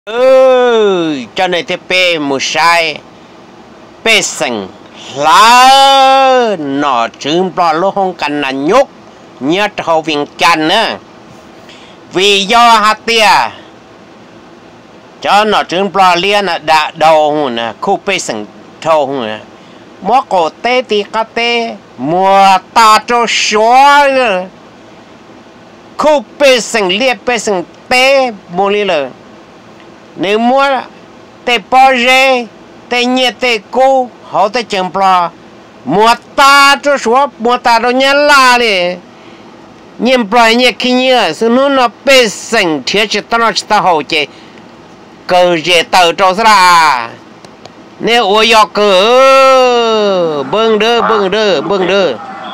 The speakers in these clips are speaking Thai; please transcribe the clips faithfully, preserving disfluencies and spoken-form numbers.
เออเจ้าในเทเปมุชัยเปสังลาหนอจึงปลอโลหงกันนันยกเนื้อเท่าวิ่งกันนะวิยอฮัตเตียเจ้าหนอจึงปลอเลียนะดาดาวหุ่นนะคู่เปสังเท่าหุ่นนะมัวโกเตติกาเตมัวตาโจชัวเลยคู่เปสังเลียเปสังเตมูลีเลยในมัวเตปอเจเตเนเตกูเขาเตจังปลามัวตาจะชัวมัวตาโดนยันลาเลยเงียบปล่อยเงียขี้เงียสนุนเอาเปสังเทียชิตนอชิตาหัวเจเกิดเจเติร์ดสระเนี่ยโอยอกเกิดเบิ้งเด้อเบิ้งเด้อเบิ้งเด้อ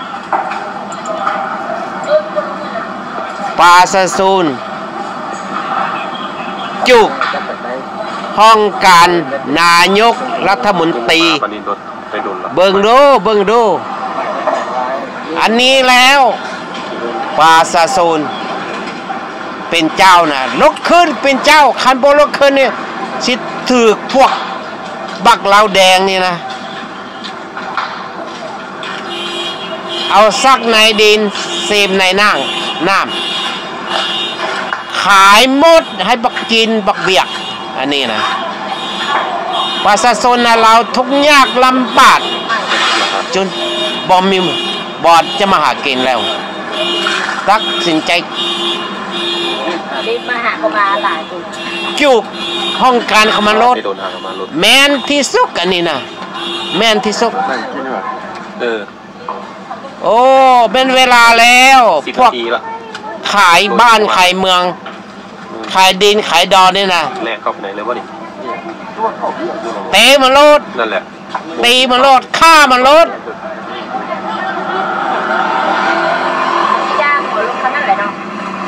ปาสะซูนจุกห้องการนายกรัฐมนตรีเบิ่งดูเบิ่งดูอันนี้แล้วปาซาโซนเป็นเจ้านะลกขึ้นเป็นเจ้าคันโบลกขึ้นเนี่ยสิถือพวกบักเหลาแดงนี่นะเอาซักในดินเสพในนั่งน้ำขายหมดให้บักกินบักเบียกอันนี้นะประชาชนเราทุกยากลำบากจนบอมมีบอดจะมาหากินแล้วตักสินใจรีบมาหาเขามาหลายจุกห้องการเขามาลดแมนที่สุดอันนี้นะแมนที่สุดเออโอ้เป็นเวลาแล้วพวกขายบ้านขายเมืองขายดินขายดอนนี่นะแลกเข้าไปไหนเลยวะดิเตะมันโลดนั่นแหละตีมันโลดฆ่ามันโลด